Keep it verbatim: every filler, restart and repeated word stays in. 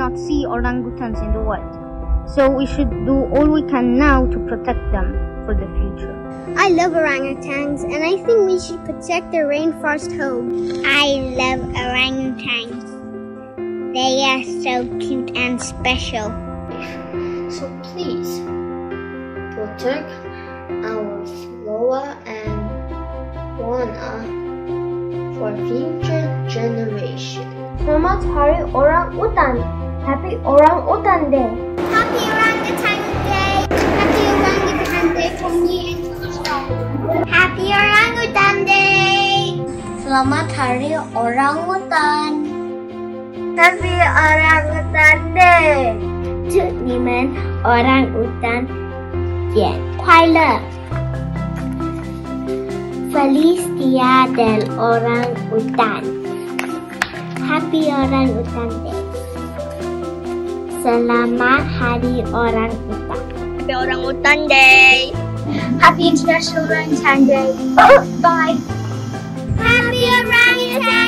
cannot see orangutans in the wild. So we should do all we can now to protect them for the future. I love orangutans, and I think we should protect their rainforest home. I love orangutans. They are so cute and special. So please, protect our flora and fauna for future generations. Selamat Hari Orangutan. Happy Orangutan Day. Happy Orangutan Day. Happy Orangutan Day from me and Tisha. Happy Orangutan Day. Selamat Hari Orangutan. Happy Orangutan Day. 祝你们 Orangutan 节快乐。Feliz Dia del Orangutan. Happy Orangutan Day. Selamat Hari Orangutan. Happy Orangutan Day. Happy International Orangutan Day. Bye. Happy Orangutan